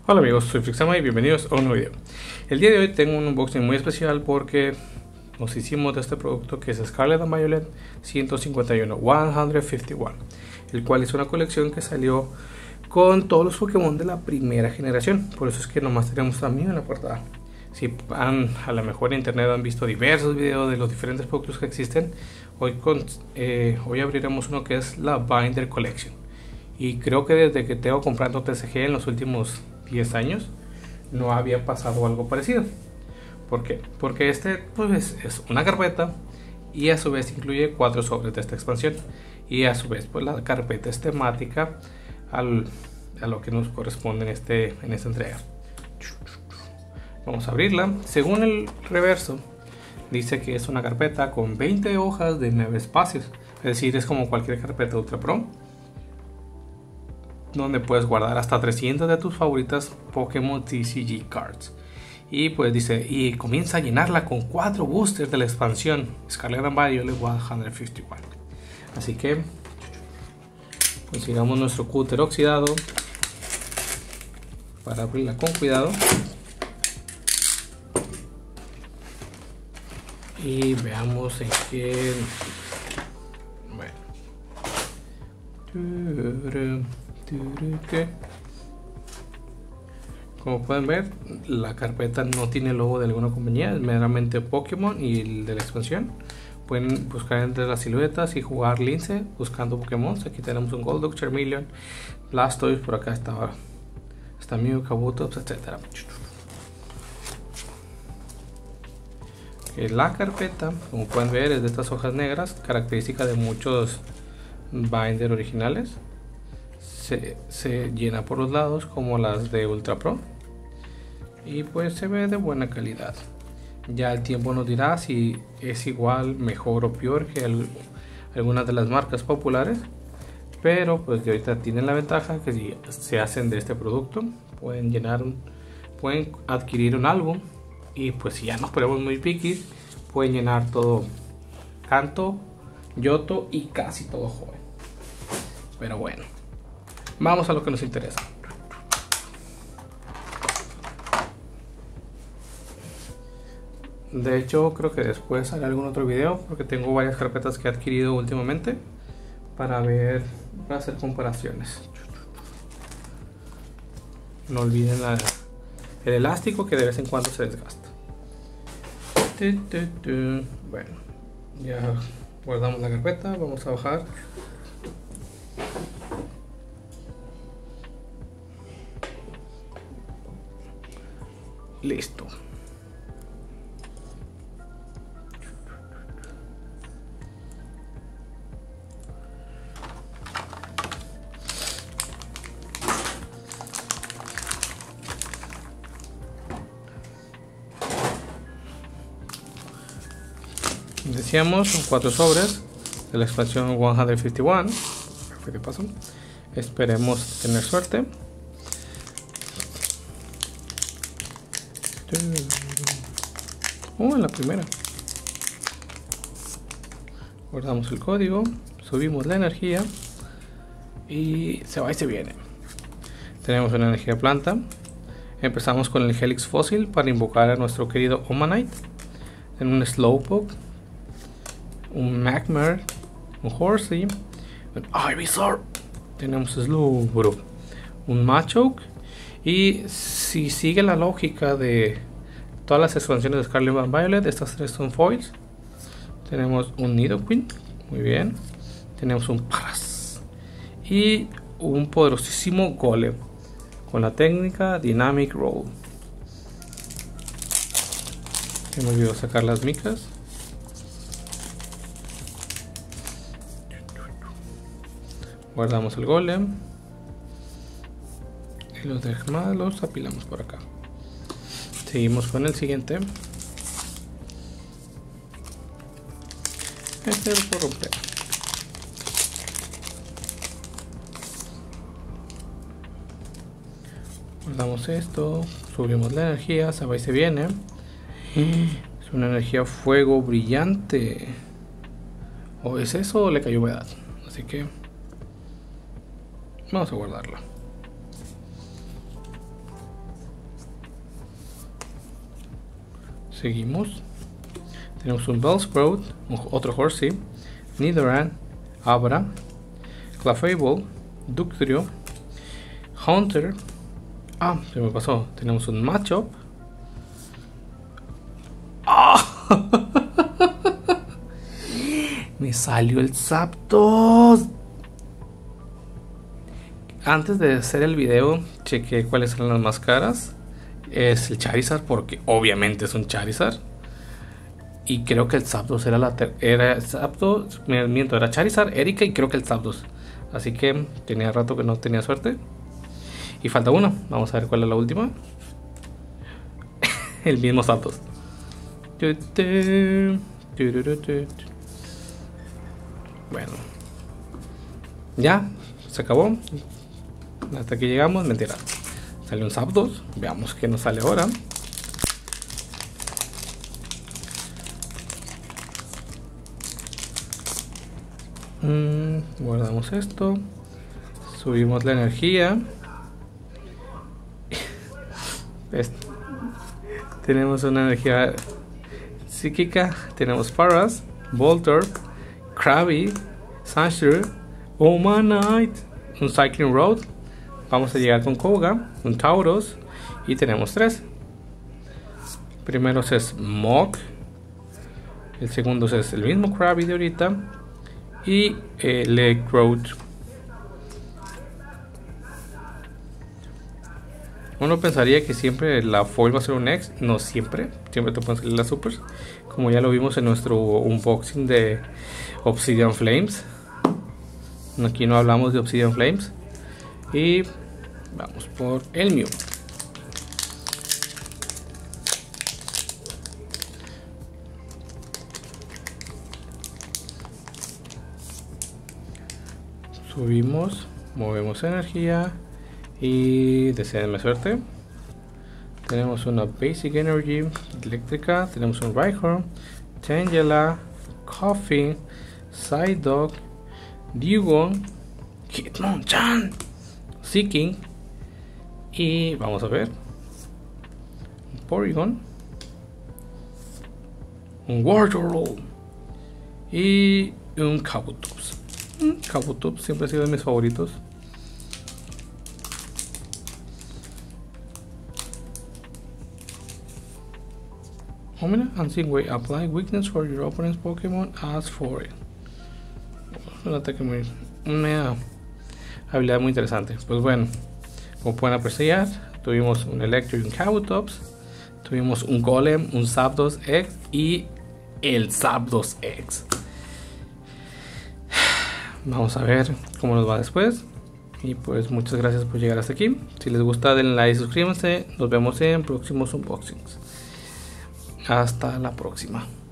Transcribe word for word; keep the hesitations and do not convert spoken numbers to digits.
Hola amigos, soy Flixama y bienvenidos a un nuevo video. El día de hoy tengo un unboxing muy especial porque nos hicimos de este producto que es Scarlet and Violet ciento cincuenta y uno, ciento cincuenta y uno, el cual es una colección que salió con todos los Pokémon de la primera generación. Por eso es que nomás tenemos a mí en la portada. Si han, a lo mejor en internet han visto diversos videos de los diferentes productos que existen, hoy, con, eh, hoy abriremos uno que es la Binder Collection. Y creo que desde que tengo comprando T C G en los últimos diez años no había pasado algo parecido. ¿Por qué? Porque este pues es una carpeta y a su vez incluye cuatro sobres de esta expansión, y a su vez pues la carpeta es temática al, a lo que nos corresponde en, este, en esta entrega. Vamos a abrirla. Según el reverso dice que es una carpeta con veinte hojas de nueve espacios, es decir, es como cualquier carpeta Ultra Pro, donde puedes guardar hasta trescientos de tus favoritas Pokémon T C G Cards. Y pues dice, y comienza a llenarla con cuatro boosters de la expansión Scarlet and Violet ciento cincuenta y uno. Así que consigamos nuestro cúter oxidado para abrirla con cuidado. Y veamos en qué... Bueno. Como pueden ver, la carpeta no tiene el logo de alguna compañía, es meramente Pokémon y el de la expansión. Pueden buscar entre las siluetas y jugar lince buscando Pokémon. Aquí tenemos un Golduck, Charmeleon, Blastoise, por acá está, está Mew, Kabutops, etcétera. La carpeta, como pueden ver, es de estas hojas negras, característica de muchos binder originales. Se, se llena por los lados como las de Ultra Pro y pues se ve de buena calidad. Ya el tiempo nos dirá si es igual, mejor o peor que el, algunas de las marcas populares, pero pues de ahorita tienen la ventaja que si se hacen de este producto pueden llenar un, pueden adquirir un álbum, y pues si ya nos ponemos muy piquis pueden llenar todo Kanto, Yoto y casi todo joven. Pero bueno, vamos a lo que nos interesa. De hecho, creo que después haré algún otro video porque tengo varias carpetas que he adquirido últimamente para ver, para hacer comparaciones. No olviden la, el elástico, que de vez en cuando se desgasta. Bueno, ya guardamos la carpeta, vamos a bajar. Listo. Decíamos, son cuatro sobres de la expansión ciento cincuenta y uno. ¿Qué pasó? Esperemos tener suerte. Oh, en la primera. Guardamos el código, subimos la energía y se va y se viene. Tenemos una energía planta. Empezamos con el Helix Fósil para invocar a nuestro querido Omanite. En un Slowpoke, un Magmar, un Horsey, un Ivysaur. Tenemos Slowbro, un Machoke. Y si sigue la lógica de todas las expansiones de Scarlet and Violet, estas tres son foils. Tenemos un Nidoqueen, muy bien. Tenemos un Paras y un poderosísimo Golem con la técnica Dynamic Roll. Se me olvidó sacar las micas. Guardamos el Golem y los demás los apilamos por acá. Seguimos con el siguiente. Este lo puedo romper. Guardamos esto, subimos la energía, se va y se viene. Es una energía fuego brillante. ¿O es eso o le cayó humedad? Así que vamos a guardarla. Seguimos. Tenemos un Bellsprout, otro Horsey, Nidoran, Abra, Clefable, Dugtrio, Haunter. Ah, se me pasó. Tenemos un Machop. ¡Ah! Me salió el Zapdos. Antes de hacer el video, chequé cuáles eran las más caras. Es el Charizard, porque obviamente es un Charizard. Y creo que el Zapdos era la era Zapdos, me miento, era Charizard, Erika y creo que el Zapdos. Así que tenía rato que no tenía suerte. Y falta uno. Vamos a ver cuál es la última. El mismo Zapdos. Bueno. Ya, se acabó. Hasta aquí llegamos, mentira. Sale un Zapdos. Veamos qué nos sale ahora. Mm, guardamos esto. Subimos la energía. Este. Tenemos una energía psíquica. Tenemos Paras, Voltorb, Krabby, Sandshrew, Omanite, un Cycling Road. Vamos a llegar con Koga, un Tauros. Y tenemos tres. Primero es Mog. El segundo es el mismo Krabby de ahorita. Y eh, Leg Road. Uno pensaría que siempre la foil va a ser un X. No siempre. Siempre te pueden salir las supers. Como ya lo vimos en nuestro unboxing de Obsidian Flames. Aquí no hablamos de Obsidian Flames. Y vamos por el Mew. Subimos, movemos energía y deseenme suerte. Tenemos una Basic Energy eléctrica, tenemos un Rhyhorn, Tangela, Koffing, Psyduck, Dewgong, Hitmonchan, Seeking y vamos a ver un Porygon, un Wartortle y un Kabutops. Kabutops siempre ha sido de mis favoritos. Oh, mira, Unseen Way. Apply weakness for your opponent's Pokémon as for it. Un ataque muy... una habilidad muy interesante. Pues bueno, como pueden apreciar, tuvimos un Electro y un Kabutops. Tuvimos un Golem, un Zapdos X y el Zapdos X. Vamos a ver cómo nos va después. Y pues muchas gracias por llegar hasta aquí. Si les gusta, denle like y suscríbanse. Nos vemos en próximos unboxings. Hasta la próxima.